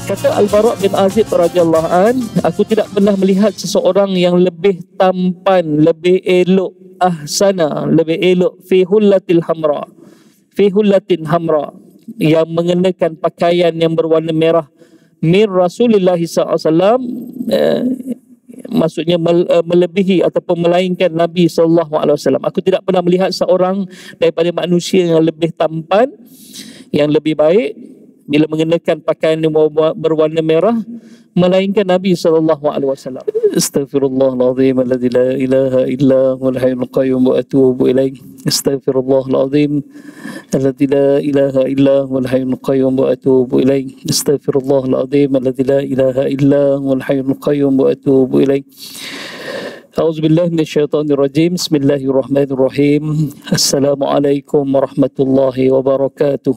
Kata Al-Bara' bin Azib radhiyallahu an, aku tidak pernah melihat seseorang yang lebih tampan, lebih elok, ahsana, lebih elok fi hullatil hamra, fi hullatin hamra, yang mengenakan pakaian yang berwarna merah, mir Rasulullah SAW, maksudnya melebihi ataupun melainkan Nabi SAW. Aku tidak pernah melihat seorang daripada manusia yang lebih tampan, yang lebih baik bila mengenakan pakaian yang berwarna merah melainkan Nabi SAW. Astaghfirullahalazim alladzi la ilaha illa huwal hayyul qayyum wa atubu ilaih. Astaghfirullahalazim alladzi la ilaha illa huwal hayyul qayyum wa atubu ilaih. Astaghfirullahalazim alladzi la ilaha illa huwal hayyul qayyum wa atubu ilaih. A'udzubillahi minasyaitonir rajim. Bismillahirrahmanirrahim. Assalamualaikum warahmatullahi wabarakatuh.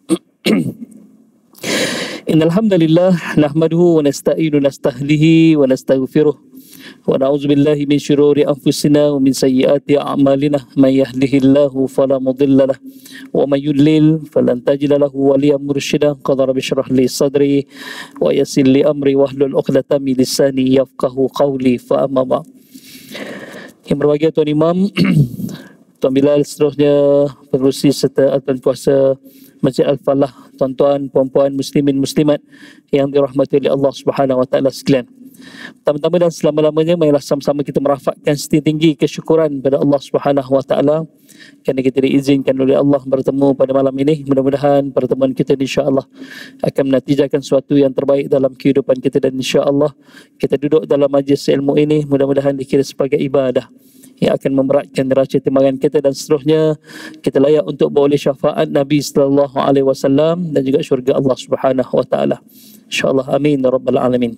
Innal hamdalillah nahmaduhu wa nasta'inu nastahdihi wa nastaghfiruh wa na'udzu billahi min syururi anfusina wa min sayyiati a'malina may yahdihillahu fala mudilla lahu wa may yudlil falan tajida lahu waliyan mursyida. Qad rabbi shrah li sadri wa yassir li amri wahlul 'uqdatam min lisani yafqahu qawli. Fa amma ba'd. Yang berbahagia Tuan Imam, Tuan Bilal, seterusnya pengerusi serta tuan kuasa Masjid Al-Falah, tuan-tuan, puan-puan, muslimin, muslimat yang dirahmati oleh Allah Subhanahu Wa Taala sekalian. Pertama-tama dan selama-lamanya, marilah sama-sama kita merafakkan setinggi kesyukuran pada Allah Subhanahu Wa Taala kerana kita diizinkan oleh Allah bertemu pada malam ini. Mudah-mudahan pertemuan kita insya-Allah akan menatijakan sesuatu yang terbaik dalam kehidupan kita, dan insya-Allah kita duduk dalam majlis ilmu ini mudah-mudahan dikira sebagai ibadah yang akan memberatkan neraca timbangan kita, dan seterusnya kita layak untuk beroleh syafaat Nabi sallallahu alaihi wasallam dan juga syurga Allah Subhanahu wa taala. Insyaallah, amin ya rabbal alamin.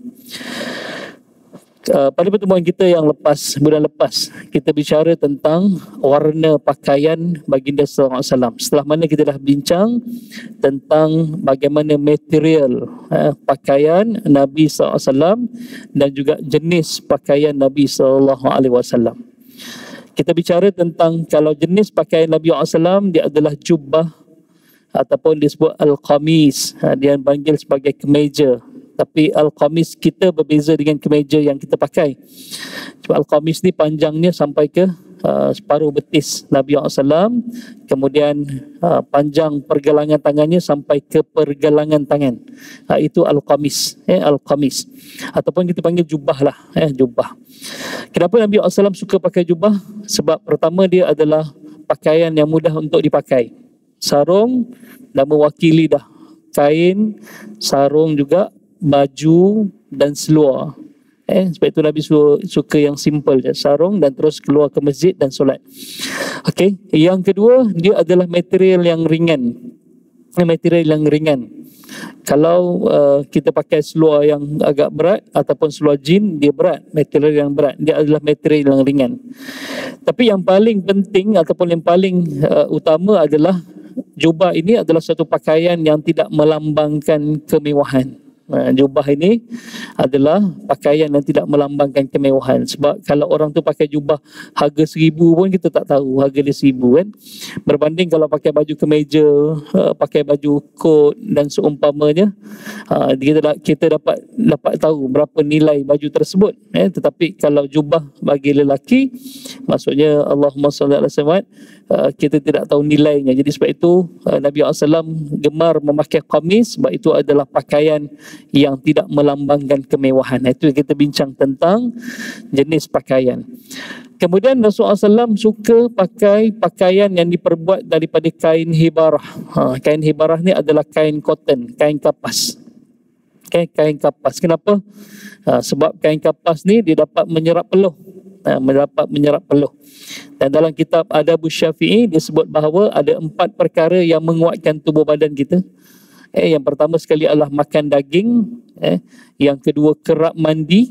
Pada pertemuan kita yang lepas, bulan lepas, kita bicara tentang warna pakaian baginda sallallahu alaihi wasallam. Setelah mana kita dah bincang tentang bagaimana material pakaian Nabi sallallahu alaihi wasallam dan juga jenis pakaian Nabi sallallahu alaihi wasallam. Kita bicara tentang kalau jenis pakaian Nabi SAW, dia adalah jubbah ataupun disebut al-qamis. Dia panggil sebagai kemeja. Tapi al-qamis kita berbeza dengan kemeja yang kita pakai. Sebab al-qamis ni panjangnya sampai ke separuh betis Nabi SAW. Kemudian panjang pergelangan tangannya sampai ke pergelangan tangan. Itu al-qamis. Al-qamis. Ataupun kita panggil jubbah lah. Jubbah. Kenapa Nabi SAW suka pakai jubah? Sebab pertama, dia adalah pakaian yang mudah untuk dipakai. Sarung dah mewakili dah. Kain, sarung juga, baju dan seluar. Sebab itu Nabi suka yang simple je. Sarung dan terus keluar ke masjid dan solat. Okey. Yang kedua, dia adalah material yang ringan. Material yang ringan. Kalau kita pakai seluar yang agak berat ataupun seluar jin, dia berat, material yang berat. Dia adalah material yang ringan. Tapi yang paling penting ataupun yang paling utama adalah jubah ini adalah satu pakaian yang tidak melambangkan kemewahan. Jubah ini adalah pakaian yang tidak melambangkan kemewahan. Sebab kalau orang tu pakai jubah harga 1,000 pun kita tak tahu harga dia 1,000 kan. Berbanding kalau pakai baju kemeja, pakai baju kot dan seumpamanya, kita dapat tahu berapa nilai baju tersebut. Tetapi kalau jubah bagi lelaki, maksudnya Allahumma salli ala Muhammad, kita tidak tahu nilainya. Jadi sebab itu Nabi SAW gemar memakai qamis, sebab itu adalah pakaian yang tidak melambangkan kemewahan. Itu yang kita bincang tentang jenis pakaian. Kemudian Rasulullah SAW suka pakai pakaian yang diperbuat daripada kain hibarah. Kain hibarah ni adalah kain cotton, kain kapas. Kain kapas. Kenapa? Sebab kain kapas ni dia dapat menyerap peluh. Menyerap peluh. Dan dalam kitab Adabus Syafi'i disebut bahawa ada 4 perkara yang menguatkan tubuh badan kita. Yang pertama sekali adalah makan daging. Yang kedua, kerap mandi.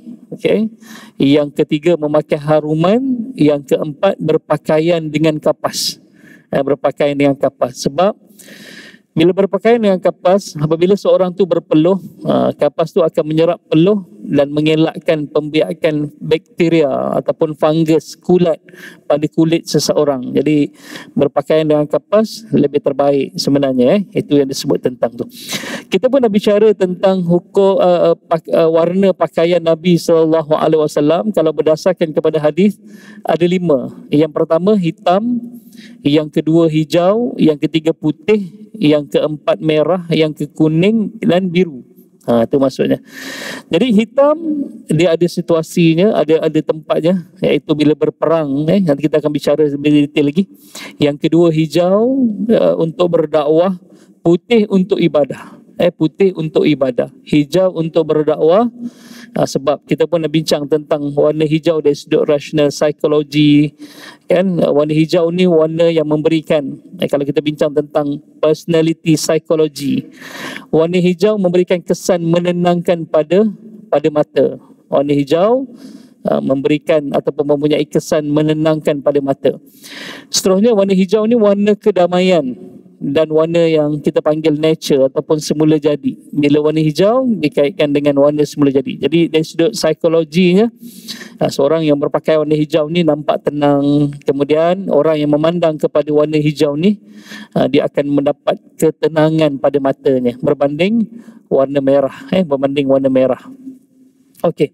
Yang ketiga, memakai haruman. Yang keempat, berpakaian dengan kapas. Berpakaian dengan kapas. Sebab Bila berpakaian dengan kapas, apabila seorang tu berpeluh, kapas tu akan menyerap peluh dan mengelakkan pembiakan bakteria ataupun fungus kulat pada kulit seseorang. Jadi berpakaian dengan kapas lebih terbaik sebenarnya. Itu yang disebut tentang tu. Kita pun dah bicara tentang hukum warna pakaian Nabi SAW. Kalau berdasarkan kepada hadis ada 5. Yang pertama hitam, yang kedua hijau, yang ketiga putih, yang keempat merah, yang ke kuning dan biru. Itu maksudnya. Jadi hitam dia ada situasinya, ada tempatnya, iaitu bila berperang. Nanti kita akan bicara lebih detail lagi. Yang kedua hijau untuk berdakwah, putih untuk ibadah. Putih untuk ibadah, hijau untuk berdakwah. Sebab kita pun nak bincang tentang warna hijau dari sudut rational psychology, kan. Warna hijau ni warna yang memberikan, kalau kita bincang tentang personality psychology, warna hijau memberikan kesan menenangkan pada mata. Warna hijau memberikan ataupun mempunyai kesan menenangkan pada mata. Seterusnya warna hijau ni warna kedamaian dan warna yang kita panggil nature ataupun semula jadi. Bila warna hijau dikaitkan dengan warna semula jadi. Jadi dari sudut psikologinya, seorang yang berpakaian warna hijau ni nampak tenang. Kemudian orang yang memandang kepada warna hijau ni, dia akan mendapat ketenangan pada matanya berbanding warna merah. Berbanding warna merah. Okey.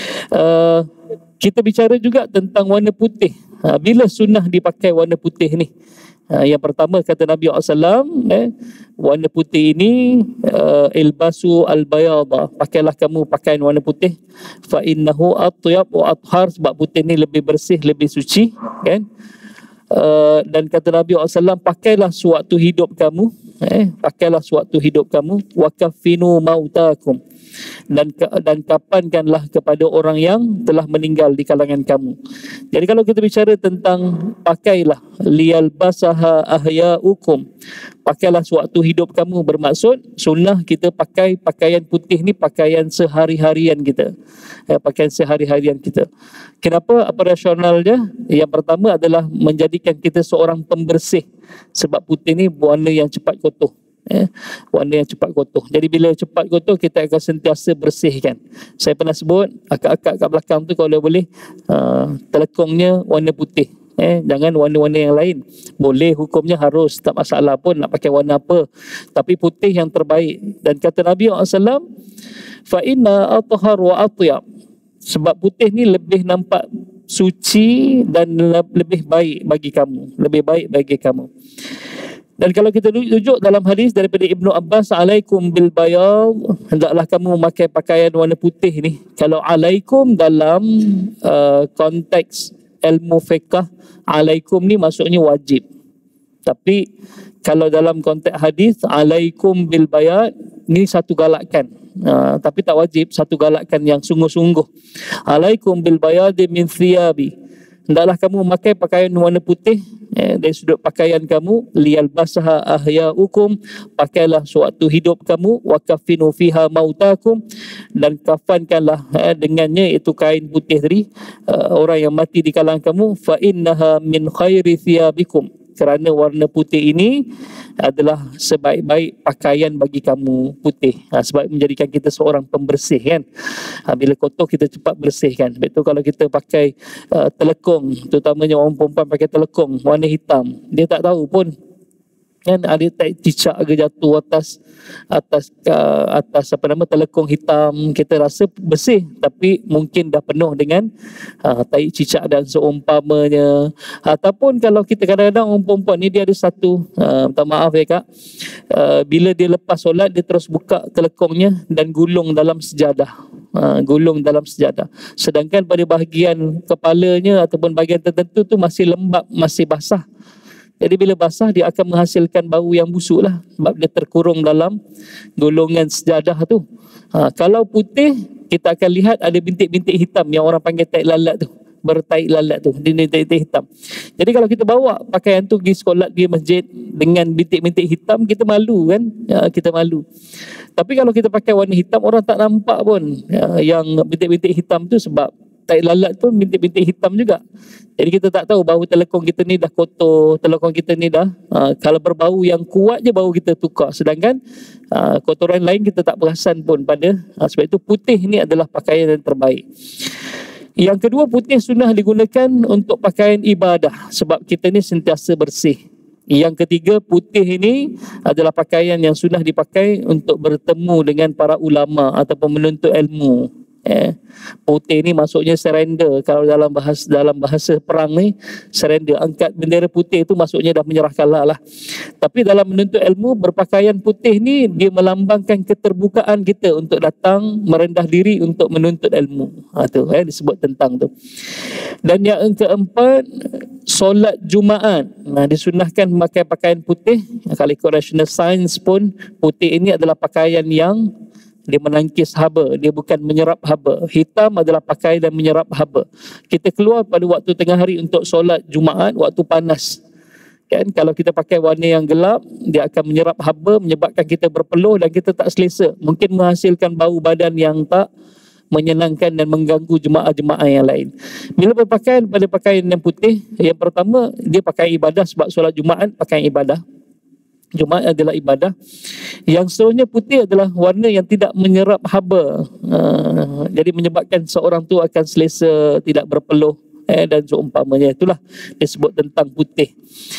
Kita bicara juga tentang warna putih. Bila sunnah dipakai warna putih ni? Yang pertama kata Nabi SAW, warna putih ini ilbasu al-bayada, pakailah kamu pakaian warna putih, fa innahu atyab wa athhar, sebab putih ni lebih bersih, lebih suci, kan. Dan kata Nabi SAW, pakailah sewaktu hidup kamu, pakailah sewaktu hidup kamu, wa kaffinu mautakum, dan kapankanlah kepada orang yang telah meninggal di kalangan kamu. Jadi kalau kita bicara tentang pakailah liyal basaha ahyaukum, pakailah sewaktu hidup kamu, bermaksud sunnah kita pakai pakaian putih ni pakaian sehari-harian kita. Pakaian sehari-harian kita. Kenapa? Apa rasionalnya? Yang pertama adalah menjadikan kita seorang pembersih, sebab putih ni warna yang cepat kotor. Warna yang cepat kotor. Jadi bila cepat kotor, kita akan sentiasa bersihkan. Saya pernah sebut akak-akak kat belakang tu kalau boleh telekongnya warna putih. Jangan warna-warna yang lain. Boleh, hukumnya harus, tak masalah pun nak pakai warna apa, tapi putih yang terbaik. Dan kata Nabi SAW, fa inna athhar wa atyab, sebab putih ni lebih nampak suci dan lebih baik bagi kamu, lebih baik bagi kamu. Dan kalau kita rujuk dalam hadis daripada Ibnu Abbas, alaikum bil bayad, hendaklah kamu memakai pakaian warna putih ni. Kalau alaikum dalam konteks ilmu fiqh, alaikum ni maksudnya wajib. Tapi kalau dalam konteks hadis, alaikum bil bayad ni satu galakan. Tapi tak wajib, satu galakan yang sungguh-sungguh. Alaikum bil bayad min thiyabi, hendaklah kamu memakai pakaian warna putih dari sudut pakaian kamu, liyal basaha ahyaukum, pakailah sewaktu hidup kamu, wa kafinu fiha mautakum, dan kafankanlah dengannya, itu kain putih tadi, orang yang mati di kalangan kamu, fa innaha min khairi thiyabikum, kerana warna putih ini adalah sebaik-baik pakaian bagi kamu, putih. Sebab menjadikan kita seorang pembersih, kan. Bila kotor kita cepat bersihkan. Sebab itu kalau kita pakai telekong, terutamanya orang perempuan pakai telekong warna hitam, dia tak tahu pun, kan, ada tai cicak ke jatuh atas apa nama telekong hitam, kita rasa bersih tapi mungkin dah penuh dengan tai cicak dan seumpamanya. Ataupun kalau kita kadang-kadang orang perempuan ni dia ada satu, minta maaf ya kak, bila dia lepas solat dia terus buka telekongnya dan gulung dalam sejadah. Gulung dalam sejadah, sedangkan pada bahagian kepalanya ataupun bahagian tertentu tu masih lembab, masih basah. Jadi bila basah dia akan menghasilkan bau yang busuk lah, sebab dia terkurung dalam golongan sejadah tu. Kalau putih, kita akan lihat ada bintik-bintik hitam yang orang panggil tai lalat tu, bertai lalat tu, bintik-bintik hitam. Jadi kalau kita bawa pakaian tu pergi sekolah, pergi masjid dengan bintik-bintik hitam, kita malu, kan. Kita malu. Tapi kalau kita pakai warna hitam, orang tak nampak pun yang bintik-bintik hitam tu, sebab Tai lalat tu bintik-bintik hitam juga. Jadi kita tak tahu bau telekong kita ni dah kotor, telekong kita ni dah kalau berbau yang kuat je bau kita tukar. Sedangkan kotoran lain kita tak perasan pun pada sebab itu putih ni adalah pakaian yang terbaik. Yang kedua, putih sunnah digunakan untuk pakaian ibadah sebab kita ni sentiasa bersih. Yang ketiga, putih ini adalah pakaian yang sunnah dipakai untuk bertemu dengan para ulama ataupun menuntut ilmu. Putih ni maksudnya surrender. Kalau dalam bahasa perang ni, surrender, angkat bendera putih tu maksudnya dah menyerah kalah lah. Tapi dalam menuntut ilmu, berpakaian putih ni dia melambangkan keterbukaan kita untuk datang merendah diri untuk menuntut ilmu. Disebut tentang tu. Dan yang keempat, solat Jumaat. Disunahkan memakai pakaian putih. Kalau ikut rational science pun, putih ini adalah pakaian yang dia menangkis haba, dia bukan menyerap haba. Hitam adalah pakaian yang menyerap haba. Kita keluar pada waktu tengah hari untuk solat Jumaat, waktu panas. Kan, kalau kita pakai warna yang gelap, dia akan menyerap haba, menyebabkan kita berpeluh dan kita tak selesa. Mungkin menghasilkan bau badan yang tak menyenangkan dan mengganggu jemaah-jemaah yang lain. Bila berpakaian pada pakaian yang putih, yang pertama, dia pakai ibadah sebab solat Jumaat pakaian ibadah. Jumaat adalah ibadah. Yang seterusnya, putih adalah warna yang tidak menyerap haba. Jadi menyebabkan seorang tu akan selesa, tidak berpeluh dan seumpamanya. Itulah disebut tentang putih.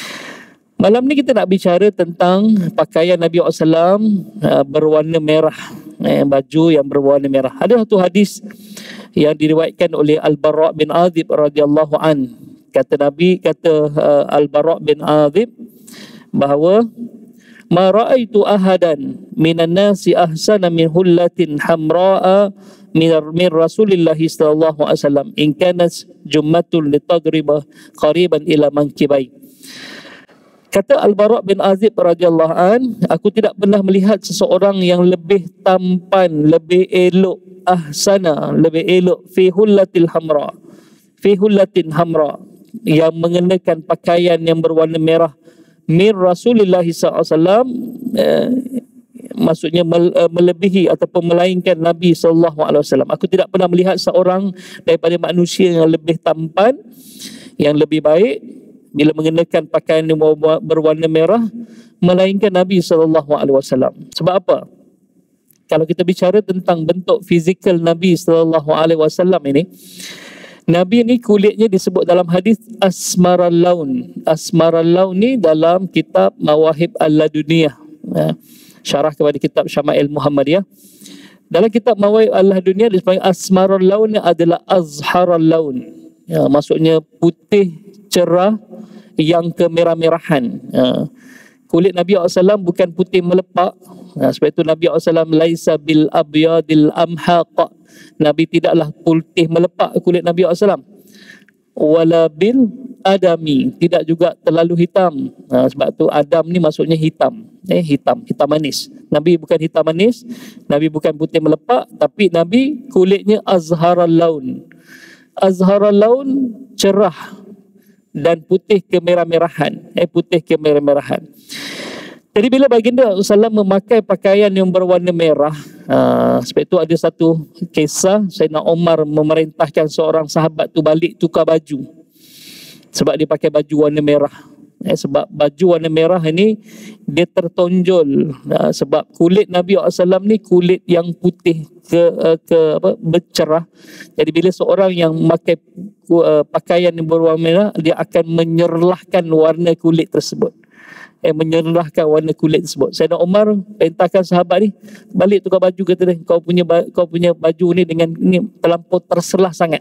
Malam ni kita nak bicara tentang pakaian Nabi SAW berwarna merah. Baju yang berwarna merah. Ada satu hadis yang diriwayatkan oleh Al-Bara' bin Azib radhiyallahu an. Kata Al-Bara' bin Azib bahawa ma ra'aitu ahadan minan nasi ahsana min hullatin hamra'a min Rasulillah sallallahu alaihi wasallam in kanat jummatun litadriba qariban ila mankibai. Kata Al-Bara' bin Azib radhiyallahu an, aku tidak pernah melihat seseorang yang lebih tampan, lebih elok, ahsana, lebih elok fi hullatil hamra, fi hullatin hamra, yang mengenakan pakaian yang berwarna merah mir Rasulullah SAW, maksudnya melebihi ataupun melainkan Nabi SAW. Aku tidak pernah melihat seorang daripada manusia yang lebih tampan, yang lebih baik bila mengenakan pakaian yang berwarna merah melainkan Nabi SAW. Sebab apa? Kalau kita bicara tentang bentuk fizikal Nabi SAW ini, Nabi ni kulitnya disebut dalam hadis asmaral laun. Asmaral laun ni dalam kitab Mawahib Al-Laduniyah, syarah kepada kitab Syama'il Muhammadiyah. Dalam kitab Mawahib Al-Laduniyah disebut asmaral laun adalah azharal laun. Maksudnya putih cerah yang kemerah-merahan. Kulit Nabi SAW bukan putih melepak. Sebab itu Nabi SAW laisa bil abyadil amhaq. Nabi tidaklah putih melepak kulit Nabi SAW. Wala bil adami, tidak juga terlalu hitam. Sebab tu Adam ni maksudnya hitam. Hitam manis. Nabi bukan hitam manis, Nabi bukan putih melepak, tapi Nabi kulitnya azharal laun. Azharal laun cerah dan putih kemerah-merahan. Putih kemerah-merahan. Jadi bila baginda SAW memakai pakaian yang berwarna merah, sebab itu ada satu kisah Sayyidina Umar memerintahkan seorang sahabat tu balik tukar baju sebab dia pakai baju warna merah. Sebab baju warna merah ini dia tertonjol, sebab kulit Nabi SAW ni kulit yang putih bercerah. Jadi bila seorang yang memakai pakaian yang berwarna merah, dia akan menyerlahkan warna kulit tersebut. Menyerlahkan warna kulit tersebut. Sayyidina Umar perintahkan sahabat ni balik tukar baju, kata dia, kau punya baju ni dengan ni terlampau terselah sangat.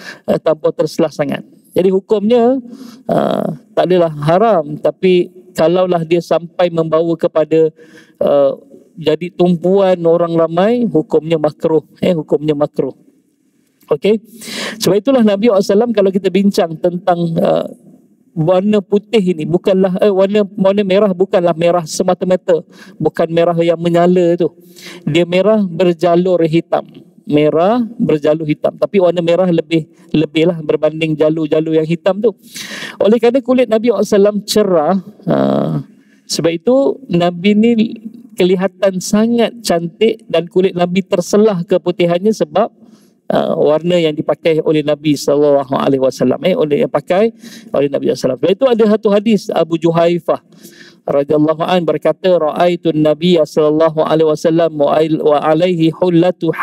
Jadi hukumnya tak adalah haram, tapi kalaulah dia sampai membawa kepada jadi tumpuan orang ramai, hukumnya makruh. Hukumnya makruh. Okey. Sebab itulah Nabi SAW, kalau kita bincang tentang warna putih ini, bukanlah warna merah bukanlah merah semata-mata, bukan merah yang menyala tu. Dia merah berjalur hitam. Merah berjalur hitam, tapi warna merah lebihlah berbanding jalur-jalur yang hitam tu. Oleh kerana kulit Nabi SAW cerah, sebab itu Nabi ni kelihatan sangat cantik dan kulit Nabi terselah keputihannya sebab warna yang dipakai oleh Nabi sallallahu alaihi wasallam, oleh yang pakai oleh Nabi sallallahu alaihi wasallam. Lepas itu ada satu hadis Abu Juhaifah radhiyallahu an berkata, ra'aitu an-nabiy sallallahu alaihi wasallam wa alaihi hullatun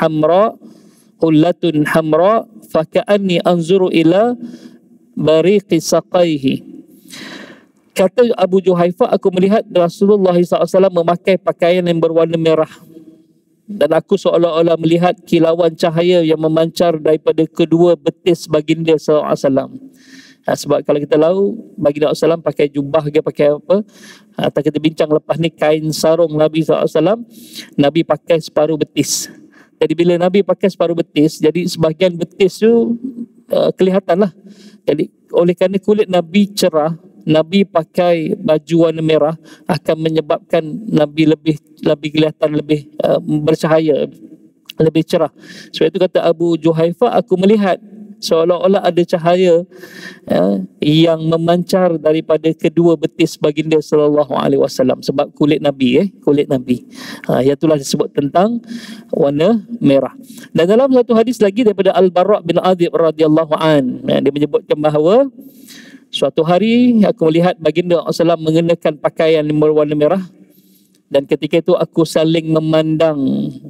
hamra fa ka'anni anzuru ila bariqi saqaihi. Kata Abu Juhaifah, aku melihat Rasulullah SAW memakai pakaian yang berwarna merah, dan aku seolah-olah melihat kilauan cahaya yang memancar daripada kedua betis baginda SAW. Sebab kalau kita tahu baginda SAW pakai jubah ke pakai apa, atau kita bincang lepas ni kain sarung Nabi SAW, Nabi pakai separuh betis. Jadi bila Nabi pakai separuh betis, jadi sebahagian betis tu kelihatan lah. Jadi oleh kerana kulit Nabi cerah, Nabi pakai baju warna merah akan menyebabkan Nabi lebih kelihatan, lebih bercahaya, lebih cerah. Sebab itu kata Abu Juhaifah, aku melihat seolah-olah ada cahaya yang memancar daripada kedua betis baginda sallallahu alaihi wasallam, sebab kulit Nabi kulit Nabi. Itulah disebut tentang warna merah. Dan dalam satu hadis lagi daripada Al-Bara' bin Adib radhiyallahu an, dia menyebutkan bahawa suatu hari aku melihat baginda SAW mengenakan pakaian yang berwarna merah, dan ketika itu aku saling memandang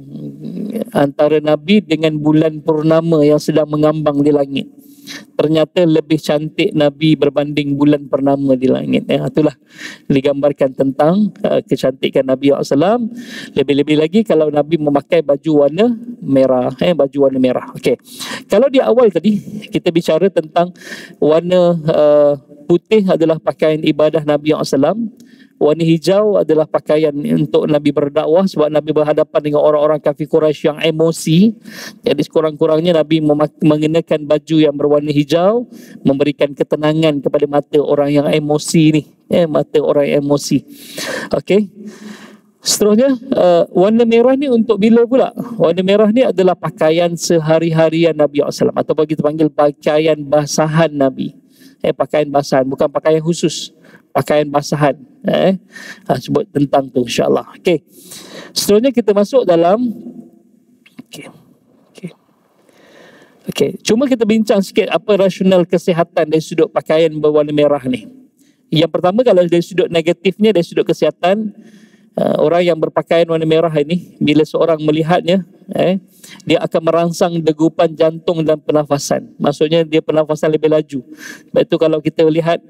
antara Nabi dengan bulan purnama yang sedang mengambang di langit. Ternyata lebih cantik Nabi berbanding bulan purnama di langit. Itulah digambarkan tentang kecantikan Nabi SAW. Lebih-lebih lagi kalau Nabi memakai baju warna merah, baju warna merah. Okey. Kalau di awal tadi kita bicara tentang warna putih adalah pakaian ibadah Nabi SAW. Warna hijau adalah pakaian untuk Nabi berdakwah, sebab Nabi berhadapan dengan orang-orang kafir Quraisy yang emosi. Jadi sekurang-kurangnya Nabi mengenakan baju yang berwarna hijau, memberikan ketenangan kepada mata orang yang emosi ni, mata orang yang emosi. Okey. Seterusnya, warna merah ni untuk bila pula? Warna merah ni adalah pakaian sehari-harian Nabi SAW, ataupun kita panggil pakaian basahan Nabi. Pakaian basahan, bukan pakaian khusus, pakaian basahan. Sebut tentang tu insyaAllah. Okey. Seterusnya kita masuk dalam Okey. Cuma kita bincang sikit apa rasional kesihatan dari sudut pakaian berwarna merah ni. Yang pertama, kalau dari sudut negatifnya, dari sudut kesihatan, orang yang berpakaian warna merah ini, bila seorang melihatnya, dia akan merangsang degupan jantung dan pernafasan. Maksudnya dia pernafasan lebih laju. Sebab itu kalau kita lihat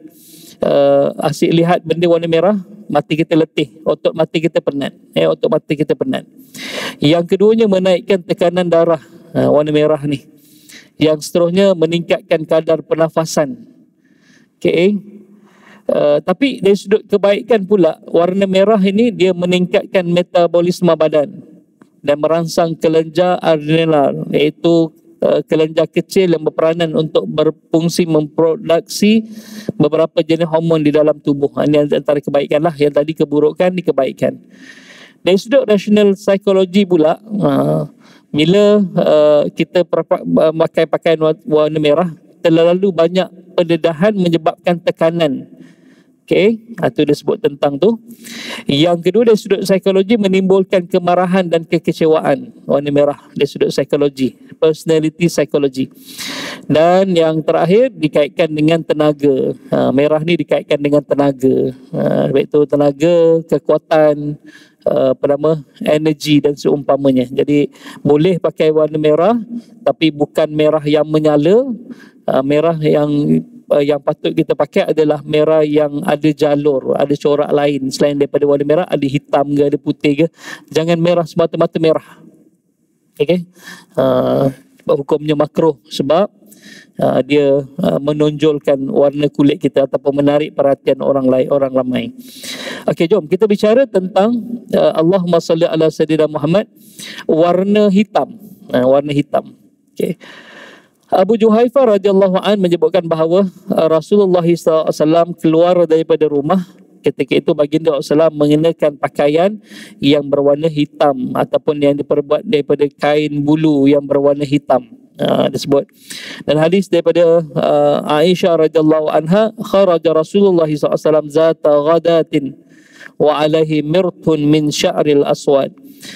asyik lihat benda warna merah, mati kita letih, otot mati kita penat. Otot mati kita penat. Yang keduanya, menaikkan tekanan darah, warna merah ni. Yang seterusnya, meningkatkan kadar pernafasan. Okey. Tapi dari sudut kebaikan pula, warna merah ini dia meningkatkan metabolisme badan dan merangsang kelenjar adrenal, iaitu kelenjar kecil yang berperanan untuk berfungsi memproduksi beberapa jenis hormon di dalam tubuh. Ini antara kebaikan lah. Yang tadi keburukan, ni kebaikan. Dari sudut rasional psikologi pula, bila kita pakai pakaian warna merah, terlalu banyak pendedahan menyebabkan tekanan. Okey, itu dia sebut tentang tu. Yang kedua, dari sudut psikologi, menimbulkan kemarahan dan kekecewaan. Warna merah dari sudut psikologi, personality psychology. Dan yang terakhir, dikaitkan dengan tenaga. Merah ni dikaitkan dengan tenaga. Baik itu tenaga, kekuatan, energi dan seumpamanya. Jadi boleh pakai warna merah, tapi bukan merah yang menyala. Merah yang patut kita pakai adalah merah yang ada jalur, ada corak lain selain daripada warna merah. Ada hitam ke, ada putih ke. Jangan merah semata-mata merah. Okey. Hukumnya makruh sebab dia menonjolkan warna kulit kita ataupun menarik perhatian orang lain, orang ramai. Okey, jom kita bicara tentang Allahumma salli ala sayyidina Muhammad, warna hitam. Warna hitam. Okey. Abu Juhaifah radhiyallahu an menyebutkan bahawa Rasulullah SAW keluar daripada rumah. Ketika itu baginda SAW mengenakan pakaian yang berwarna hitam ataupun yang diperbuat daripada kain bulu yang berwarna hitam. Disebut. Dan hadis daripada Aisyah radhiyallahu anha, kharaja Rasulullah SAW zata ghadatin wa alaihi mirtun min sya'ril aswad.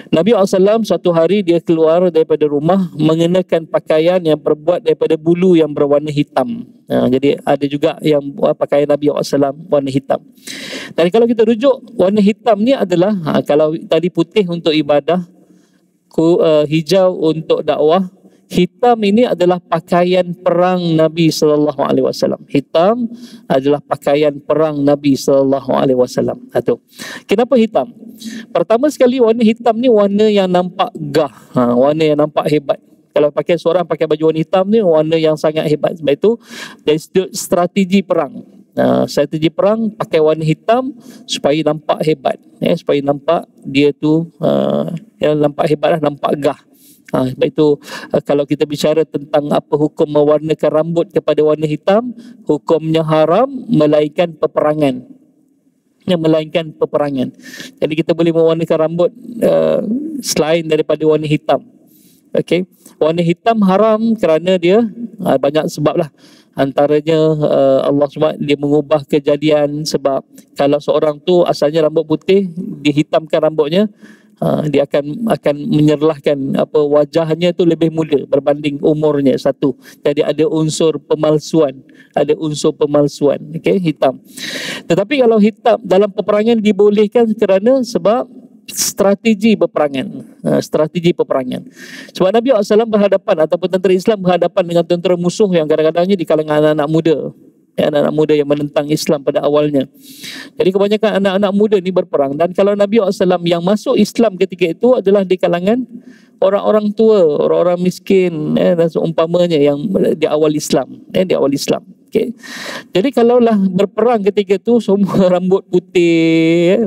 Nabi SAW suatu hari dia keluar daripada rumah mengenakan pakaian yang terbuat daripada bulu yang berwarna hitam. Jadi ada juga yang pakaian Nabi SAW warna hitam. Dan kalau kita rujuk, warna hitam ni adalah kalau tadi putih untuk ibadah, hijau untuk dakwah, hitam ini adalah pakaian perang Nabi sallallahu alaihi wasallam. Hitam adalah pakaian perang Nabi sallallahu alaihi wasallam. Itu. Kenapa hitam? Pertama sekali, warna hitam ni warna yang nampak gah, warna yang nampak hebat. Kalau pakai seorang pakai baju warna hitam ni warna yang sangat hebat. Sebab itu dari sudut strategi perang. Strategi perang pakai warna hitam supaya nampak hebat, supaya nampak dia tu yang nampak hebat lah, nampak gah. Sebab itu kalau kita bicara tentang apa hukum mewarnakan rambut kepada warna hitam, hukumnya haram melainkan peperangan. Melainkan peperangan. Jadi kita boleh mewarnakan rambut selain daripada warna hitam. Okey, warna hitam haram kerana dia banyak sebab lah. Antaranya Allah SWT dia mengubah kejadian, sebab kalau seorang tu asalnya rambut putih, dihitamkan rambutnya, dia akan menyerlahkan wajahnya tu lebih muda berbanding umurnya satu. Jadi ada unsur pemalsuan, okey, hitam. Tetapi kalau hitam dalam peperangan dibolehkan kerana sebab strategi peperangan. Sebab Nabi SAW berhadapan ataupun tentera Islam berhadapan dengan tentera musuh yang kadang-kadangnya di kalangan anak-anak muda. Anak-anak muda yang menentang Islam pada awalnya. Jadi kebanyakan anak-anak muda ni berperang. Dan kalau Nabi SAW yang masuk Islam ketika itu adalah di kalangan orang-orang tua, orang-orang miskin dan seumpamanya yang di awal Islam. Okay. Jadi kalaulah berperang ketika itu semua rambut putih,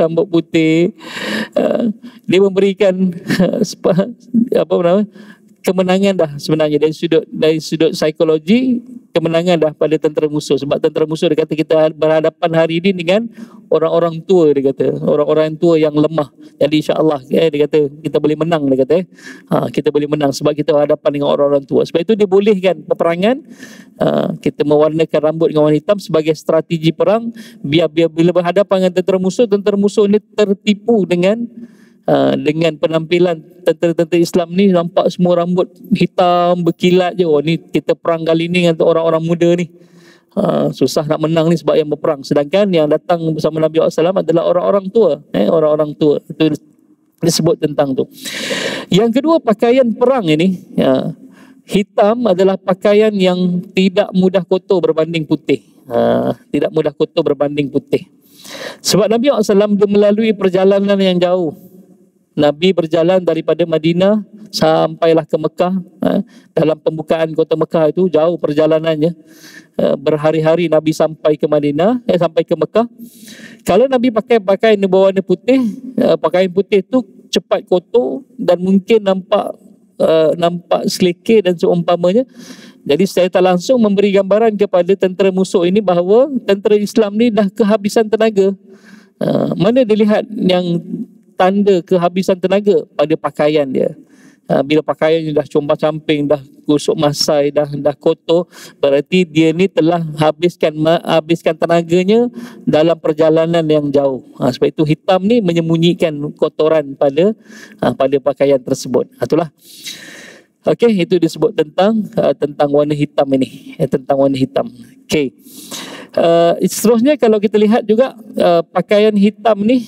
dia memberikan kemenangan dah sebenarnya dari sudut psikologi, kemenangan dah pada tentera musuh. Sebab tentera musuh dia kata kita berhadapan hari ini dengan orang-orang tua, dia kata orang-orang tua yang lemah. Jadi insya-Allah dia kata kita boleh menang, dia kata kita boleh menang sebab kita berhadapan dengan orang-orang tua. Sebab itu dibolehkan peperangan, kita mewarnakan rambut dengan warna hitam sebagai strategi perang, biar bila berhadapan dengan tentera musuh ni tertipu dengan penampilan tentera-tentera Islam ni, nampak semua rambut hitam berkilat je. Ni kita perang kali ni dengan orang-orang muda ni. Susah nak menang ni sebab yang berperang. Sedangkan yang datang bersama Nabi SAW adalah orang-orang tua. Orang-orang tua. Itu disebut tentang tu. Yang kedua, pakaian perang ini, hitam adalah pakaian yang tidak mudah kotor berbanding putih. Sebab Nabi SAW dia melalui perjalanan yang jauh. Nabi berjalan daripada Madinah sampailah ke Mekah. Dalam pembukaan kota Mekah itu jauh perjalanannya, berhari-hari Nabi sampai ke Madinah, sampai ke Mekah. Kalau Nabi pakai pakaian berwarna putih, pakaian putih itu cepat kotor dan mungkin nampak selekeh dan seumpamanya. Jadi saya tak langsung memberi gambaran kepada tentera musuh ini bahawa tentera Islam ni dah kehabisan tenaga. Mana dilihat yang tanda kehabisan tenaga? Pada pakaian dia. Bila pakaiannya dah compang-camping, dah gosok masai, dah kotor, berarti dia ni telah habiskan tenaganya dalam perjalanan yang jauh. Sebab itu hitam ni menyembunyikan kotoran pada pakaian tersebut. Itulah. Okey, itu disebut tentang warna hitam ini, tentang warna hitam. Okey. Seterusnya kalau kita lihat juga pakaian hitam ni,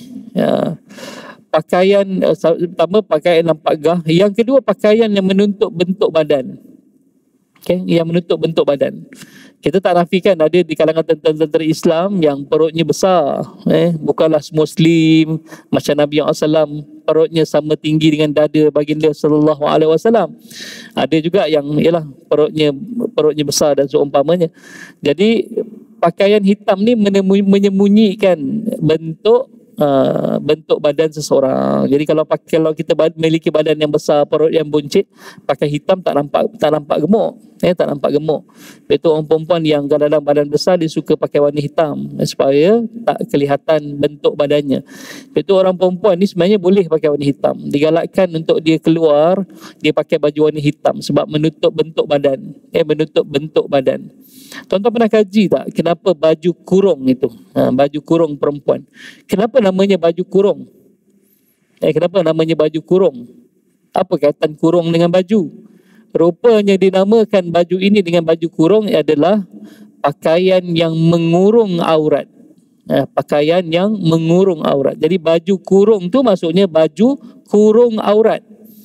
pertama pakaian nampak gah, yang kedua pakaian yang menutup bentuk badan. Okey, yang menutup bentuk badan. Kita tak nafikan ada di kalangan tentera Islam yang perutnya besar, bukanlah Muslim macam Nabi SAW perutnya sama tinggi dengan dada baginda sallallahu alaihi wasallam. Ada juga yang ialah perutnya besar dan seumpamanya. Jadi pakaian hitam ni menyembunyikan bentuk badan seseorang. Jadi kalau kita memiliki badan yang besar, perut yang buncit, pakai hitam tak nampak gemuk. Tak nampak gemuk. Itu orang perempuan yang kadang-kadang badan besar dia suka pakai warna hitam supaya tak kelihatan bentuk badannya. Itu orang perempuan ni sebenarnya boleh pakai warna hitam. Digalakkan untuk dia keluar, dia pakai baju warna hitam sebab menutup bentuk badan. Menutup bentuk badan. Tuan-tuan pernah kaji tak kenapa baju kurung itu? Baju kurung perempuan. Kenapa namanya baju kurung? Kenapa namanya baju kurung? Apa kaitan kurung dengan baju? Rupanya dinamakan baju ini dengan baju kurung adalah pakaian yang mengurung aurat. Pakaian yang mengurung aurat. Jadi baju kurung tu maksudnya baju kurung aurat.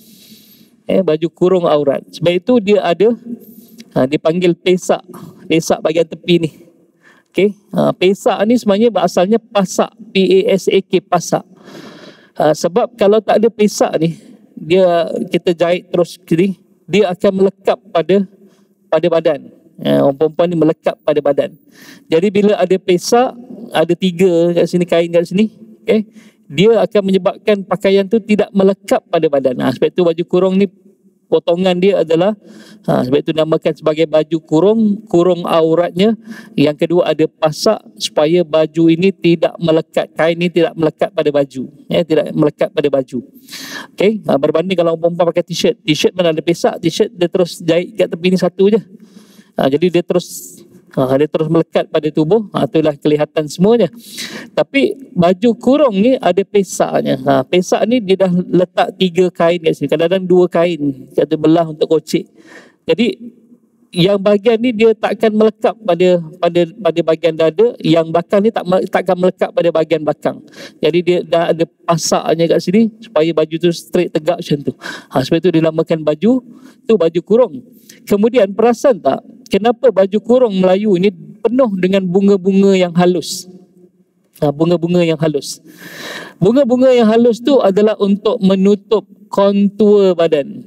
Baju kurung aurat. Sebab itu dia ada dipanggil pesak. Pesak bahagian tepi ni. Okey, pesak ni sebenarnya asalnya pasak, P-A-S-A-K, pasak. Sebab kalau tak ada pesak ni, kita jahit terus kiri, dia akan melekat pada badan. Orang perempuan ni melekat pada badan. Jadi bila ada pesak, ada 3 kat sini, kain kat sini, dia akan menyebabkan pakaian tu tidak melekat pada badan. Sebab tu baju kurung ni potongan dia adalah sebab itu namakan sebagai baju kurung auratnya. Yang kedua ada pasak supaya baju ini tidak melekat, kain ini tidak melekat pada baju, tidak melekat pada baju. Okey, berbanding kalau orang perempuan pakai t-shirt mana ada pesak, t-shirt dia terus jahit kat tepi ni satu je. Jadi dia terus melekat pada tubuh. Itulah kelihatan semuanya. Tapi baju kurung ni ada pesaknya. Pesak ni dia dah letak 3 kain kat sini. Kadang-kadang 2 kain kata belah untuk kocik. Jadi yang bahagian ni dia takkan melekat pada bahagian dada, yang belakang ni takkan melekat pada bahagian belakang. Jadi dia dah ada pasaknya kat sini supaya baju tu straight tegak macam tu. Sebab tu dinamakan baju tu baju kurung. Kemudian perasan tak kenapa baju kurung Melayu ini penuh dengan bunga-bunga yang halus? Bunga-bunga yang halus. Bunga-bunga yang halus tu adalah untuk menutup kontur badan.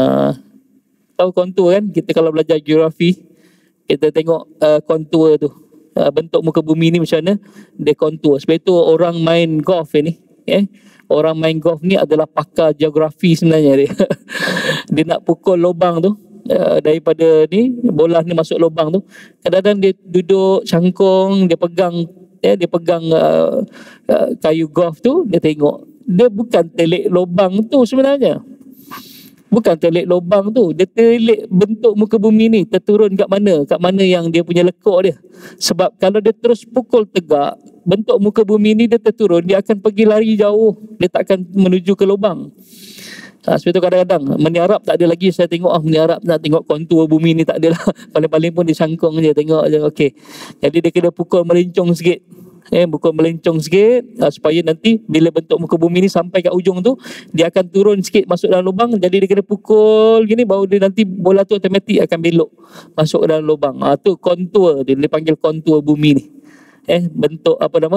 Tahu kontur kan? Kita kalau belajar geografi, kita tengok kontur tu. Bentuk muka bumi ni macam mana? Dia kontur. Sebab itu orang main golf ni, orang main golf ni adalah pakar geografi sebenarnya dia. Dia nak pukul lubang tu, daripada ni bola ni masuk lubang tu, kadang-kadang dia duduk cangkung, dia pegang kayu golf tu, dia tengok dia bukan telik lubang tu sebenarnya. Bukan telik lubang tu, dia telik bentuk muka bumi ni terturun kat mana yang dia punya lekuk dia. Sebab kalau dia terus pukul tegak, bentuk muka bumi ni dia terturun, dia akan pergi lari jauh, dia takkan menuju ke lubang. Sebab tu kadang-kadang meniarap tak ada lagi, saya tengok meniarap nak tengok kontur bumi ni tak ada lah. Paling-paling pun disangkung je, tengok je, okey. Jadi dia kena pukul melencong sikit. Pukul melencong sikit supaya nanti bila bentuk muka bumi ni sampai kat ujung tu, dia akan turun sikit masuk dalam lubang. Jadi dia kena pukul gini, baru dia nanti bola tu automatik akan belok masuk dalam lubang. Tu kontur dia panggil kontur bumi ni. Bentuk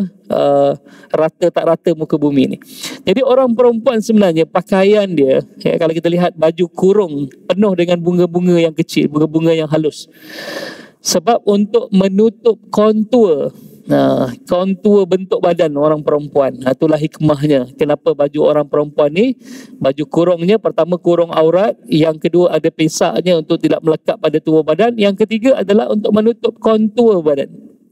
rata tak rata muka bumi ni. Jadi orang perempuan sebenarnya pakaian dia, kalau kita lihat baju kurung penuh dengan bunga-bunga yang kecil, bunga-bunga yang halus. Sebab untuk menutup kontur bentuk badan orang perempuan. Itulah hikmahnya kenapa baju orang perempuan ni, baju kurungnya, pertama kurung aurat, yang kedua ada pesaknya untuk tidak melekat pada tubuh badan, yang ketiga adalah untuk menutup kontur badan.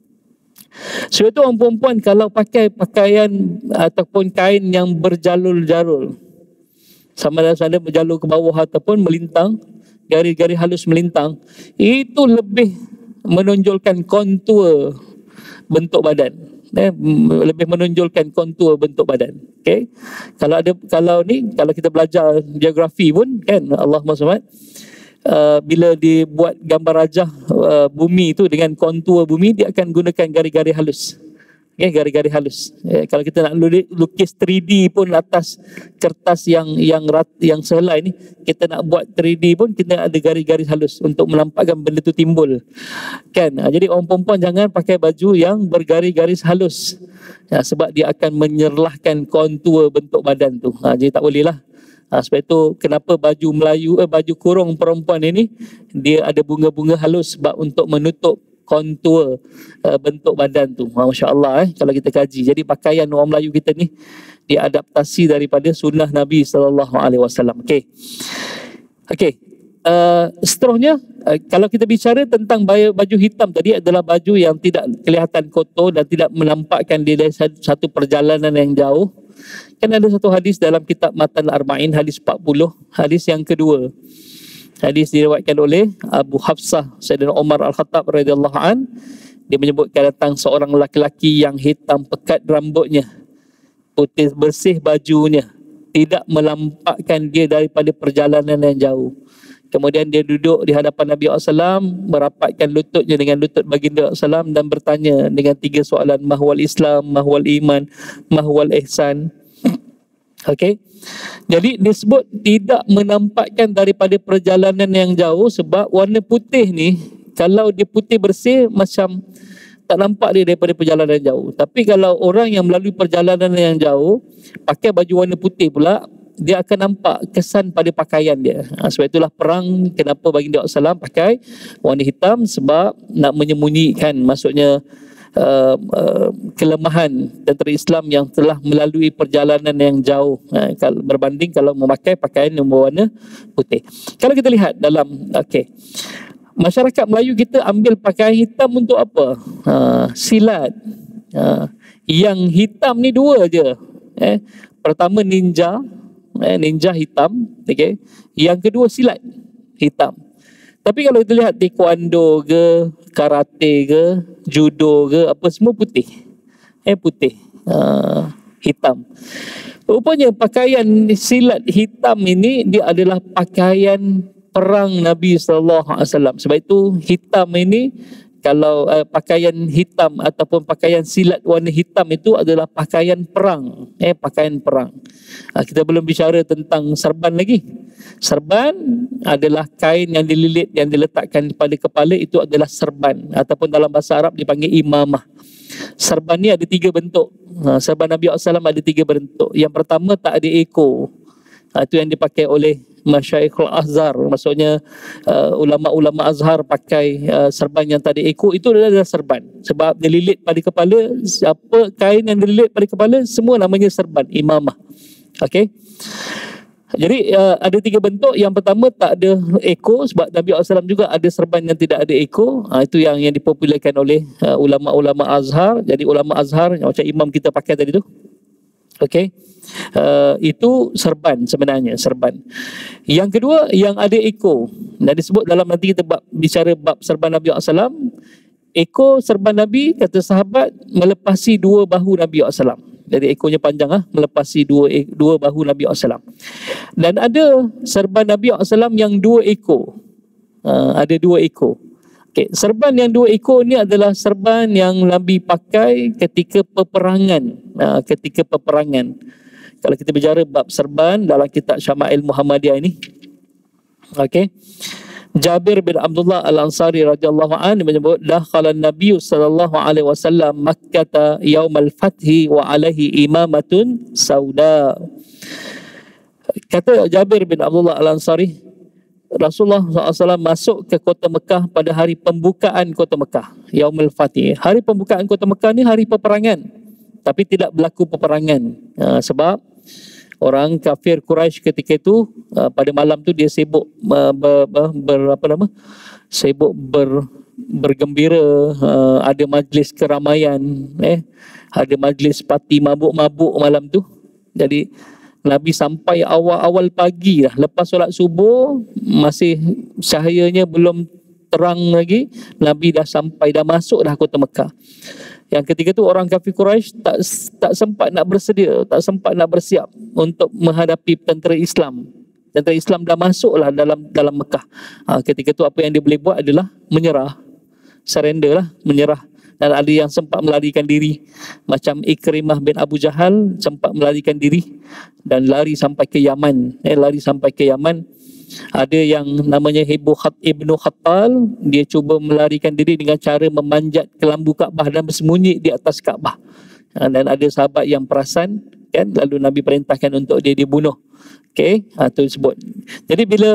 Sebab itu orang perempuan kalau pakai pakaian ataupun kain yang berjalur-jalur, sama ada berjalur ke bawah ataupun melintang, garis-garis halus melintang, itu lebih menonjolkan kontur bentuk badan. Lebih menonjolkan kontur bentuk badan. Okay? Kalau kita belajar geografi pun kan, Allahumma salli, bila dibuat gambar rajah bumi tu dengan kontur bumi, dia akan gunakan garis-garis halus. Garis-garis halus. Kalau kita nak lukis 3D pun atas kertas yang sehelai ni, kita nak buat 3D pun kita ada garis-garis halus untuk menampakkan benda tu timbul. Kan? Jadi orang perempuan jangan pakai baju yang bergaris-garis halus. Sebab dia akan menyerlahkan kontur bentuk badan tu. Jadi tak boleh lah. Sebab itu kenapa baju Melayu, baju kurung perempuan ini dia ada bunga-bunga halus, sebab untuk menutup kontur bentuk badan tu. Masya Allah kalau kita kaji. Jadi pakaian orang Melayu kita ni diadaptasi daripada sunnah Nabi SAW. Okey. Seterusnya, kalau kita bicara tentang baju hitam tadi, adalah baju yang tidak kelihatan kotor dan tidak menampakkan dia dari satu perjalanan yang jauh. Kan ada satu hadis dalam kitab Matan Arba'in, hadis 40, hadis yang kedua. Hadis diriwayatkan oleh Abu Hafsah Sayyidina Umar Al-Khattab radhiyallahu an. Dia menyebutkan tentang seorang lelaki yang hitam pekat rambutnya, putih bersih bajunya, tidak melampakkan dia daripada perjalanan yang jauh. Kemudian dia duduk di hadapan Nabi SAW, merapatkan lututnya dengan lutut baginda SAW dan bertanya dengan 3 soalan. Mahwal Islam, mahwal iman, mahwal ihsan. Okey. Jadi disebut tidak menampakkan daripada perjalanan yang jauh sebab warna putih ni, kalau dia putih bersih macam tak nampak dia daripada perjalanan jauh. Tapi kalau orang yang melalui perjalanan yang jauh pakai baju warna putih pula, dia akan nampak kesan pada pakaian dia. Sebab itulah perang, kenapa baginda SAW pakai warna hitam, sebab nak menyembunyikan, maksudnya kelemahan tentera Islam yang telah melalui perjalanan yang jauh, berbanding kalau memakai pakaian yang berwarna putih. Kalau kita lihat dalam masyarakat Melayu kita ambil pakaian hitam untuk apa? Silat. Yang hitam ni 2 je. Pertama ninja hitam, okey. Yang kedua silat hitam. Tapi kalau kita lihat taekwondo ke, karate ke, judo ke, apa semua putih. Putih. Hitam. Rupanya pakaian silat hitam ini dia adalah pakaian perang Nabi SAW. Sebab itu hitam ini, kalau pakaian hitam ataupun pakaian silat warna hitam itu adalah pakaian perang. Pakaian perang. Kita belum bicara tentang serban lagi. Serban adalah kain yang dililit, yang diletakkan pada kepala, itu adalah serban. Ataupun dalam bahasa Arab dipanggil imamah. Serban ni ada 3 bentuk. Serban Nabi SAW ada 3 bentuk. Yang pertama tak ada ekor. Itu yang dipakai oleh Masyaikhul Azhar, maksudnya ulama-ulama Azhar pakai serban yang tak ada ekor. Itu adalah serban sebab dililit pada kepala. Siapa kain yang dililit pada kepala, semua namanya serban, imamah. Okey. Jadi ada 3 bentuk. Yang pertama tak ada ekor, sebab Nabi SAW juga ada serban yang tidak ada ekor. Itu yang dipopularkan oleh ulama-ulama Azhar. Jadi ulama Azhar macam imam kita pakai tadi tu, okey, itu serban sebenarnya, serban. Yang kedua yang ada ekor, dan disebut dalam, nanti kita bicara bab serban Nabi SAW. Ekor serban Nabi, kata sahabat, melepasi 2 bahu Nabi SAW. Jadi ekornya panjang, melepasi dua bahu Nabi SAW. Dan ada serban Nabi SAW yang 2 ekor. Ada 2 ekor. Okay. Serban yang 2 ekor ni adalah serban yang Nabi pakai ketika peperangan. Ketika peperangan. Kalau kita bicara bab serban dalam kitab Syama'il Muhammadiyah ini. Okey. Jabir bin Abdullah Al-Ansari radhiyallahu anhu menyebut, dakhala Nabi sallallahu alaihi wasallam Makkah yaumal fathi wa alaihi imamatun sauda. Kata Jabir bin Abdullah Al-Ansari, Rasulullah SAW masuk ke kota Mekah pada hari pembukaan kota Mekah, yaumul fathi. Hari pembukaan kota Mekah ni hari peperangan, tapi tidak berlaku peperangan. Sebab orang kafir Quraisy ketika itu pada malam tu dia sibuk bergembira, ada majlis keramaian, ada majlis parti mabuk-mabuk malam tu. Jadi Nabi sampai awal-awal pagi dah, lepas solat subuh, masih cahayanya belum terang lagi, Nabi dah sampai, dah masuk dah kota Mekah. Yang ketika tu orang kafir Quraisy tak sempat nak bersedia, tak sempat nak bersiap untuk menghadapi tentera Islam. Tentera Islam dah masuklah dalam Mekah. Ketika tu apa yang dia boleh buat adalah menyerah, surrender lah, menyerah. Dan ada yang sempat melarikan diri, macam Ikrimah bin Abu Jahal sempat melarikan diri dan lari sampai ke Yaman. Ada yang namanya Ibnu Khattal, dia cuba melarikan diri dengan cara memanjat ke lambu Kaabah dan bersembunyi di atas Kaabah. Dan ada sahabat yang perasan, kan, lalu Nabi perintahkan untuk dia dibunuh. Okey, itu disebut. Jadi bila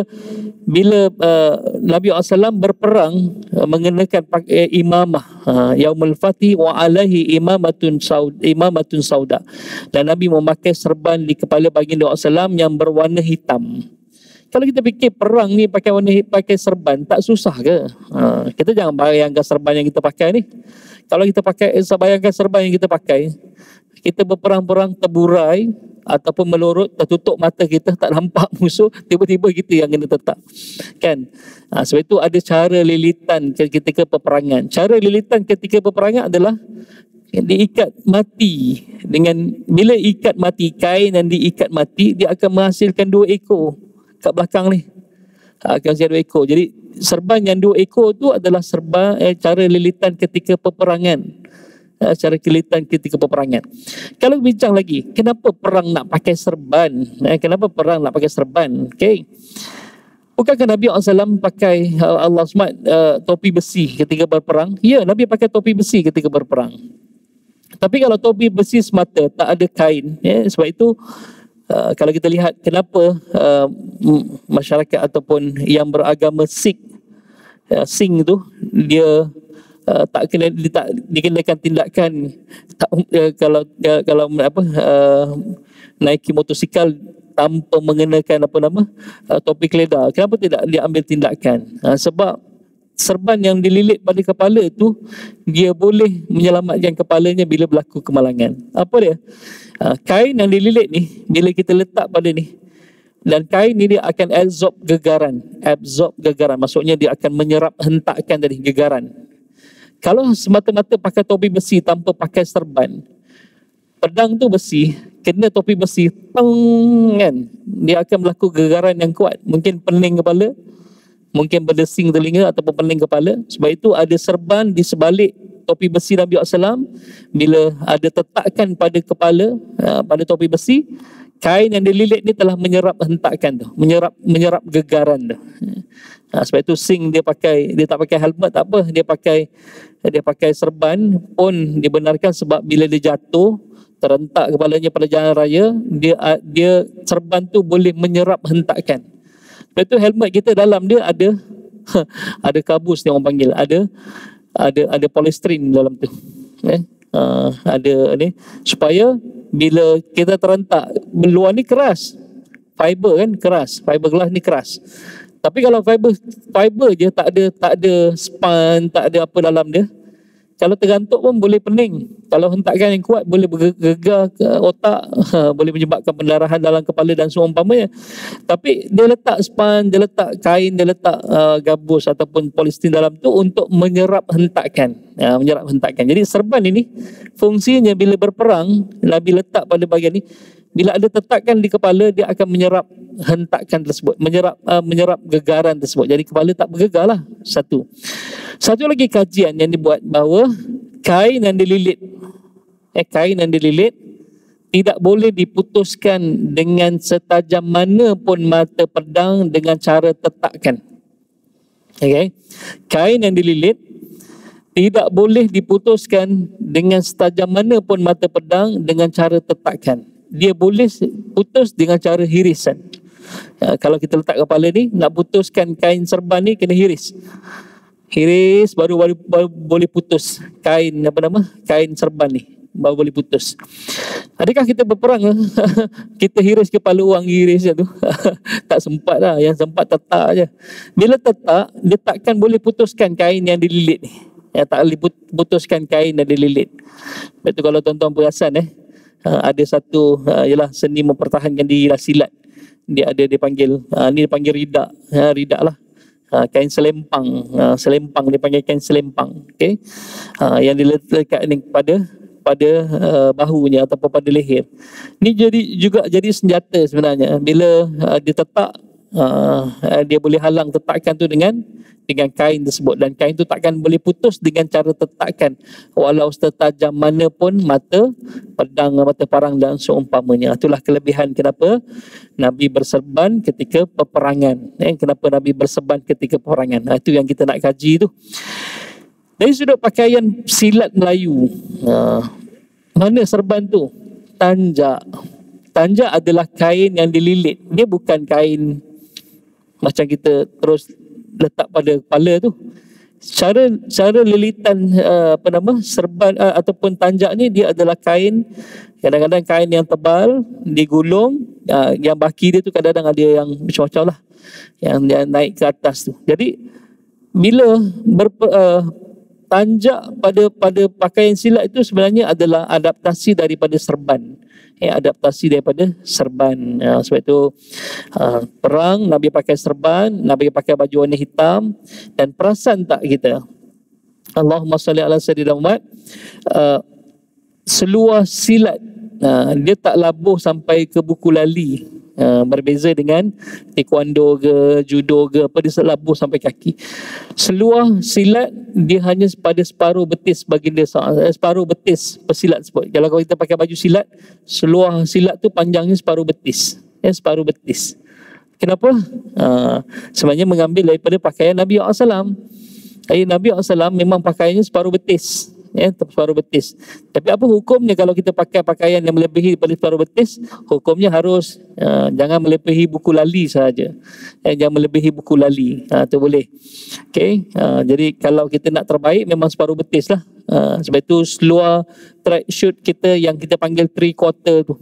Nabi SAW berperang mengenakan imamah, yaumul fathi wa alaihi imamatun sauda, dan Nabi memakai serban di kepala baginda SAW yang berwarna hitam. Kalau kita fikir perang ni pakai serban, tak susah ke? Kita jangan bayangkan serban yang kita pakai ni. Kalau kita bayangkan serban yang kita pakai, kita berperang-perang terburai ataupun melorot, tertutup mata kita, tak nampak musuh, tiba-tiba kita yang kena tetap. Kan? Sebab itu ada cara lilitan ketika peperangan. Cara lilitan ketika peperangan adalah diikat mati. Dengan bila ikat mati, kain yang diikat mati, dia akan menghasilkan 2 ekor kat belakang ni. Akan menghasilkan 2 ekor. Jadi serban yang 2 ekor tu adalah serban cara lilitan ketika peperangan. Cara lilitan ketika peperangan. Kalau bincang lagi, kenapa perang nak pakai serban? Kenapa perang nak pakai serban? Okey. Bukankah Nabi SAW pakai Allah SWT topi besi ketika berperang? Ya, Nabi pakai topi besi ketika berperang. Tapi kalau topi besi semata, tak ada kain, sebab itu kalau kita lihat kenapa masyarakat ataupun yang beragama Sikh, Singh tu dia tak kena, dia tak dikenakan tindakan kalau naiki motosikal tanpa mengenakan topi keledar. Kenapa tidak dia ambil tindakan? Sebab serban yang dililit pada kepala tu, dia boleh menyelamatkan kepalanya bila berlaku kemalangan. Apa dia? Kain yang dililit ni, bila kita letak pada ni, dan kain ni dia akan absorb gegaran. Maksudnya dia akan menyerap, hentakkan tadi gegaran. Kalau semata-mata pakai topi besi tanpa pakai serban, pedang tu besi, kena topi besi, kan, dia akan berlaku gegaran yang kuat. Mungkin pening kepala, mungkin berdesing telinga ataupun pening kepala. Sebab itu ada serban di sebalik topi besi Nabi SAW. Bila ada tetakan pada kepala, pada topi besi, kain yang dililit ni telah menyerap hentakan tu, menyerap gegaran tu. Sebab itu Singh dia tak pakai helmet, tak apa, dia pakai serban pun dibenarkan, sebab bila dia jatuh terentak kepalanya pada jalan raya, dia serban tu boleh menyerap hentakan. Lepas tu helmet kita dalam dia ada ada kabus yang orang panggil, ada polystyrene dalam tu. Ada ni supaya bila kita terentak, luar ni keras. Fiber kan keras, fiberglass ni keras. Tapi kalau fiber je, tak ada span, tak ada apa dalam dia, kalau tergantuk pun boleh pening. Kalau hentakan yang kuat boleh bergegar ke otak, boleh menyebabkan pendarahan dalam kepala dan seumpamanya. Tapi dia letak span, dia letak kain, dia letak gabus ataupun polistin dalam tu untuk menyerap hentakan. Menyerap hentakan. Jadi serban ini fungsinya bila berperang, Nabi letak pada bahagian ni, bila ada tetakan di kepala, dia akan menyerap hentakan tersebut, menyerap gegaran tersebut. Jadi kepala tak bergegar lah. Satu lagi kajian yang dibuat bahawa kain yang dililit tidak boleh diputuskan dengan setajam mana pun mata pedang dengan cara tetakan. Okay. Kain yang dililit tidak boleh diputuskan dengan setajam mana pun mata pedang dengan cara tetakan. Dia boleh putus dengan cara hirisan. Kalau kita letak kepala ni, nak putuskan kain serban ni, kena hiris baru boleh putus kain kain serban ni, baru boleh putus. Adakah kita berperang kita hiris kepala orang, hiris je tu? Tak sempat lah. Yang sempat tetak je. Bila tetak, dia takkan boleh putuskan kain yang dililit ni. Tak boleh putuskan kain yang dililit. Lepas tu kalau tuan-tuan perasan ada satu ialah seni mempertahankan diri lah, silat. Dia panggil ni dia panggil ridak. Ridak lah. Kain selempang. Selempang dia panggil kain selempang. Okey. Yang diletakkan ni pada bahunya ataupun pada leher. Ni jadi senjata sebenarnya. Bila dia tetak, dia boleh halang tetakan tu dengan kain tersebut, dan kain tu takkan boleh putus dengan cara tetakan walau setajam mana pun mata pedang, mata parang dan seumpamanya. Itulah kelebihan kenapa Nabi berserban ketika peperangan. Kenapa Nabi berserban ketika peperangan. Itu yang kita nak kaji tu. Dari sudut pakaian silat Melayu, mana serban tu? Tanjak. Tanjak adalah kain yang dililit. Dia bukan kain macam kita terus letak pada kepala tu. Cara lilitan serban ataupun tanjak ni, dia adalah kain, kadang-kadang kain yang tebal digulung, yang baki dia tu kadang-kadang ada yang macam-macam lah, yang naik ke atas tu. Jadi bila tanjak pada pakaian silat itu sebenarnya adalah adaptasi daripada serban. Adaptasi daripada serban. Sebab itu perang Nabi pakai serban, Nabi pakai baju warna hitam. Dan perasan tak kita, Allahumma salli ala sayyidina Muhammad, seluar silat. Dia tak labuh sampai ke buku lali. Berbeza dengan taekwondo ke, judo ke, apa dia labuh sampai kaki. Seluar silat dia hanya pada separuh betis baginda, separuh betis pesilat sebut. Kalau kita pakai baju silat, seluar silat tu panjangnya separuh betis. Separuh betis. Kenapa? Sebenarnya mengambil daripada pakaian Nabi SAW. Nabi SAW memang pakaiannya separuh betis. Separuh betis. Tapi apa hukumnya kalau kita pakai pakaian yang melebihi daripada separuh betis? Hukumnya harus jangan melebihi buku lali sahaja. Jangan melebihi buku lali. Itu boleh. Okay. Jadi kalau kita nak terbaik memang separuh betis lah. Sebab itu seluar track shoot kita yang kita panggil 3/4 tu.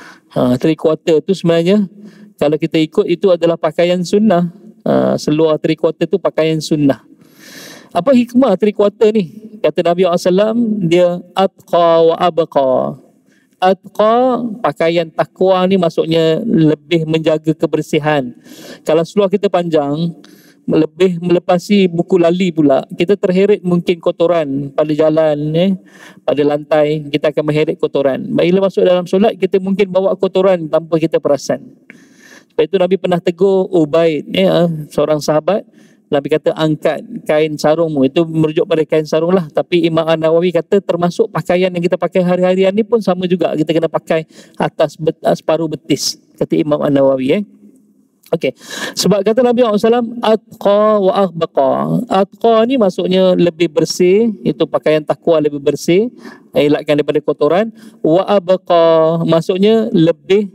3/4 tu sebenarnya kalau kita ikut itu adalah pakaian sunnah. Seluar 3/4 tu pakaian sunnah. Apa hikmah 3/4 ni? Kata Nabi SAW, dia atqa wa abqa. Atqa, pakaian takwa ni maksudnya lebih menjaga kebersihan. Kalau seluar kita panjang, lebih melepasi buku lali pula, kita terheret mungkin kotoran pada jalan, pada lantai, kita akan mengheret kotoran. Bila masuk dalam solat, kita mungkin bawa kotoran tanpa kita perasan. Sebab itu Nabi pernah tegur Ubaid, seorang sahabat. Nabi kata angkat kain sarungmu. Itu merujuk pada kain sarung lah. Tapi Imam An-Nawawi kata termasuk pakaian yang kita pakai hari-harian ni pun sama juga. Kita kena pakai atas separuh betis. Kata Imam An-Nawawi. Okey. Sebab kata Nabi SAW, atqa wa aghbaqa. Atqa ni maksudnya lebih bersih. Itu pakaian takwa lebih bersih. Elakkan daripada kotoran. Wa abqa maksudnya lebih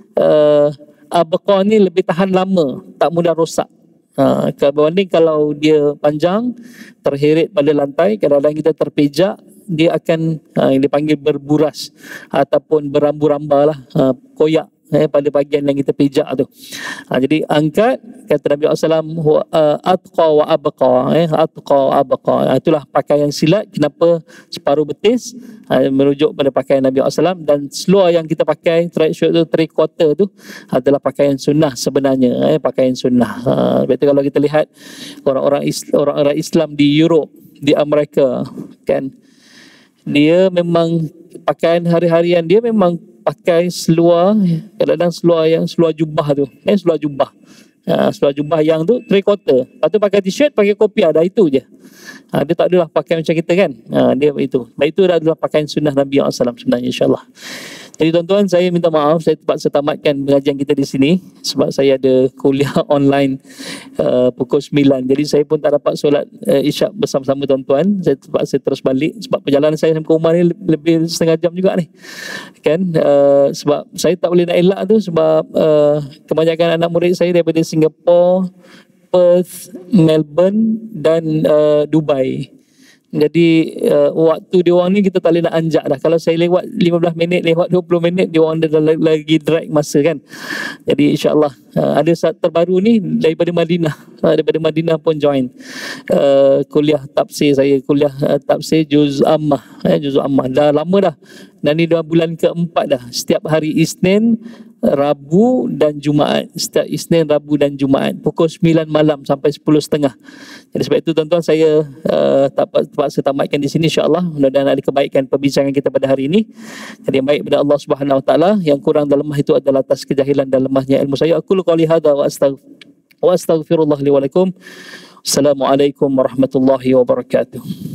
abqa ni lebih tahan lama. Tak mudah rosak. Berbanding kalau dia panjang, terheret pada lantai, kadang-kadang kita terpejak, dia akan yang dipanggil berburas ataupun berambu-ramba lah, koyak pada bahagian yang kita pijak tu. Jadi angkat, kata Nabi SAW, atqa wa abqa. Atqa wa abqa. Itulah pakaian silat. Kenapa separuh betis? Merujuk pada pakaian Nabi SAW. Dan seluar yang kita pakai, track shirt tu, 3/4 tu adalah pakaian sunnah sebenarnya. Pakaian sunnah. Sebab tu kalau kita lihat orang-orang Islam di Europe, di Amerika, kan, dia memang pakaian hari-harian dia memang pakai seluar, kadang-kadang seluar jubah tu, seluar jubah. Seluar jubah yang tu 3/4. Lepas tu pakai t-shirt, pakai kopiah, dah itu je. Dia tak adalah pakai macam kita kan. Dia itu. Baik, itu adalah pakaian sunnah Nabi SAW sebenarnya, insyaAllah. Jadi tuan-tuan, saya minta maaf saya terpaksa tamatkan pengajian kita di sini sebab saya ada kuliah online pukul 9. Jadi saya pun tak dapat solat isyak bersama-sama tuan-tuan. Saya terpaksa terus balik sebab perjalanan saya sampai ke rumah ni lebih setengah jam juga ni. Kan sebab saya tak boleh nak elak tu sebab kebanyakan anak murid saya daripada Singapura, Perth, Melbourne dan Dubai. Jadi waktu dia orang ni kita tak boleh nak anjak dah. Kalau saya lewat 15 minit, lewat 20 minit, dia orang dah lagi drag masa kan. Jadi insyaAllah ada saat terbaru ni daripada Madinah. Daripada Madinah pun join kuliah tafsir saya. Kuliah tafsir Juz Ammah. Juz Ammah. Dah lama dah. Dan ni dah bulan keempat dah. Setiap hari Isnin, Rabu dan Jumaat. Setiap Isnin, Rabu dan Jumaat. Pukul 9 malam sampai 10.30. Jadi sebab itu tuan-tuan saya terpaksa tamatkan di sini insyaAllah. Mudah-mudahan ada kebaikan perbincangan kita pada hari ini. Jadi yang baik pada Allah Subhanahu Wa Taala, yang kurang dan lemah itu adalah atas kejahilan dan lemahnya ilmu saya. Aqulu qali hadza wa astaghfirullah li wa lakum. Assalamualaikum warahmatullahi wabarakatuh.